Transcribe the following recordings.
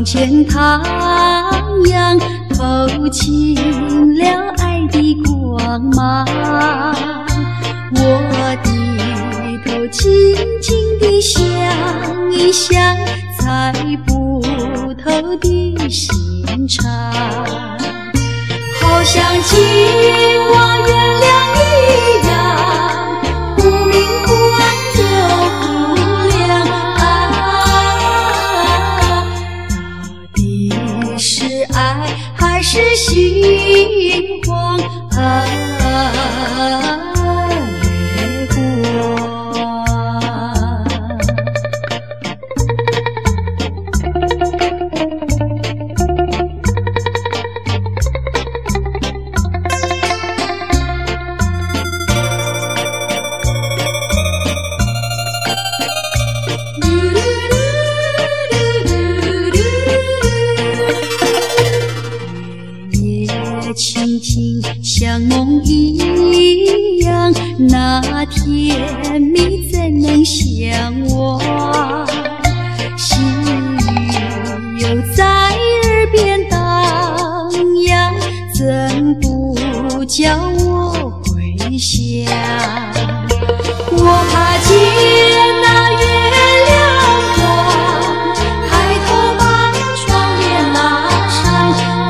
前徜徉，透进了爱的光芒。我低头静静地想一想，猜不透的心肠，好像今晚月亮一样，忽明忽暗又忽亮啊，到底是爱还是心慌啊？月光。轻轻像梦一样，那甜蜜怎能相忘？细雨又在耳边荡漾，怎不叫我回想？我怕见那月亮光，抬头把窗帘拉上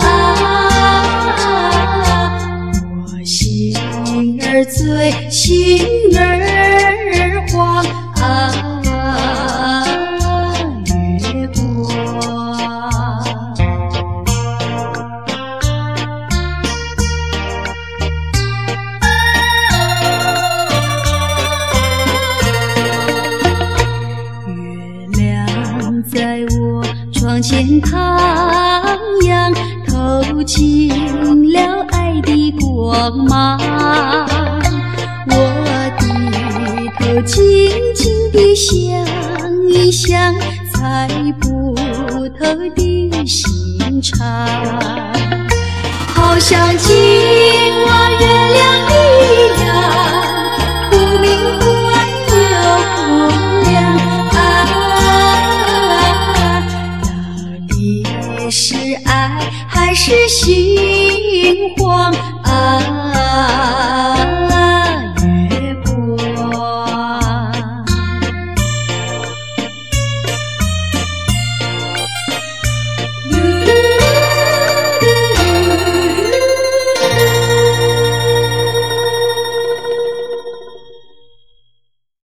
啊，心儿醉，心儿慌啊，月光。月亮在我窗前徜徉，透进了爱的光芒。我低头静静地想一想，猜不透的心肠，好像今晚月亮一样，忽明忽暗又忽亮啊，到底是爱还是心慌啊？